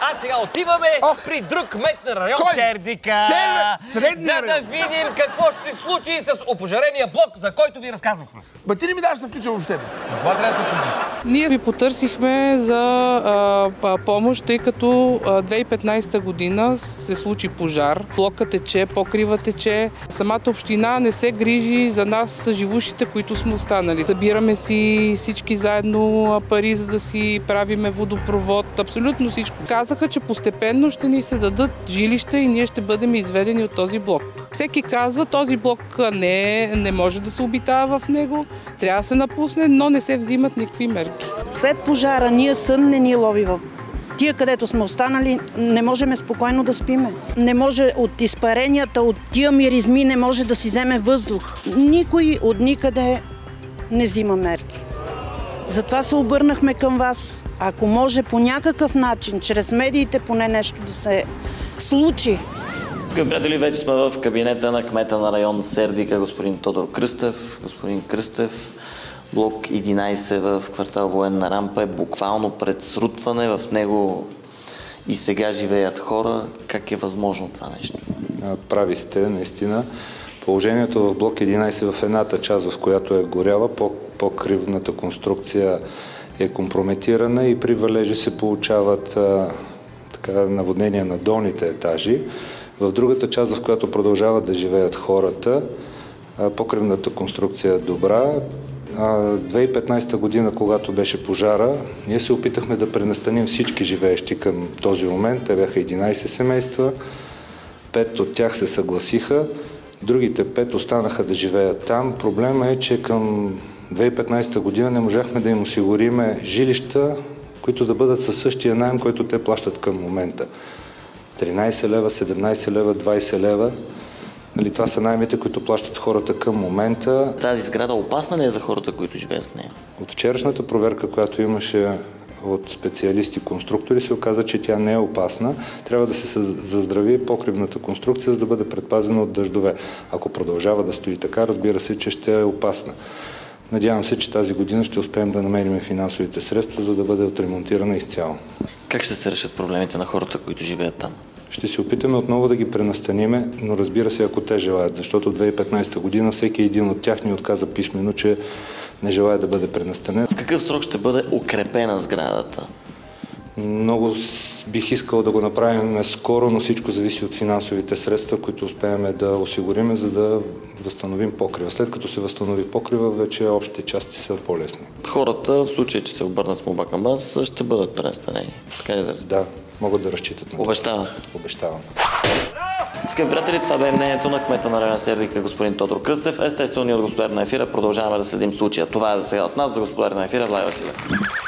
А сега отиваме при друг кмет на район Сердика. За да видим какво ще се случи с опожарения блок, за който ви разказвахме. Ба ти не ми даваш да се включа въобще. Това трябва да се включиш. Ние ви потърсихме за помощ, тъй като 2015 година се случи пожар. Блокът тече, покрива тече. Самата община не се грижи за нас, живущите, които сме останали. Събираме си всички заедно пари, за да си правиме водопровод, абсолютно всичко. Казаха, че постепенно ще ни се дадат жилища и ние ще бъдем изведени от този блок. Всеки казва, този блок не може да се обитава в него, трябва да се напусне, но не се взимат никакви мерки. След пожара ние сън не ни лови в тия, където сме останали, не можем спокойно да спиме. Не може от изпаренията, от тия миризми не може да си вземе въздух. Никой от никъде не взима мерки. Затова се обърнахме към вас. Ако може по някакъв начин, чрез медиите поне нещо да се случи. Скъпи приятели, вече сме в кабинета на кмета на район Сердика, господин Тодор Кръстев. Господин Кръстев, блок 11 в квартал Военна рампа е буквално пред срутване. В него и сега живеят хора. Как е възможно това нещо? Прави сте, наистина. Положението в блок 11 в едната част, в която е горяла, покривната конструкция е компрометирана и при валежи се получават наводнения на долните етажи. В другата част, в която продължават да живеят хората, покривната конструкция е добра. 2015 година, когато беше пожара, ние се опитахме да пренастаним всички живеещи към този момент. Те бяха 11 семейства, 5 от тях се съгласиха, другите 5 останаха да живеят там. Проблема е, че към 2015 година не можахме да им осигуриме жилища, които да бъдат със същия наем, който те плащат към момента. 13 лева, 17 лева, 20 лева. Това са наемите, които плащат хората към момента. Тази сграда опасна ли е за хората, които живеят в нея? От вчерашната проверка, която имаше от специалисти-конструктори, се оказа, че тя не е опасна. Трябва да се заздрави покривната конструкция, за да бъде предпазена от дъждове. Ако продължава да стои така, разбира се, че ще е опасна. Надявам се, че тази година ще успеем да намерим финансовите средства, за да бъде отремонтирана изцяло. Как ще се решат проблемите на хората, които живеят там? Ще се опитаме отново да ги пренастаниме, но разбира се, ако те желаят, защото 2015 година всеки един от тях ни отказа писмено, че не желая да бъде пренастанен. В какъв срок ще бъде укрепена сградата? Много бих искал да го направим скоро, но всичко зависи от финансовите средства, които успеем да осигурим, за да възстановим покрива. След като се възстанови покрива, вече общите части са по-лесни. Хората, в случай, че се обърнат с молба към вас, ще бъдат пренастанени. Така ли да? Да, могат да разчитат на това. Обещавам. Обещавам. Скъпи приятели, това бе мнението на кмета на район Сердика, господин Тодор Кръстев. Естествено, ние от Господар на ефира продължаваме да следим случая. Това е за сега от нас, за Господар на ефира, Влай Василев.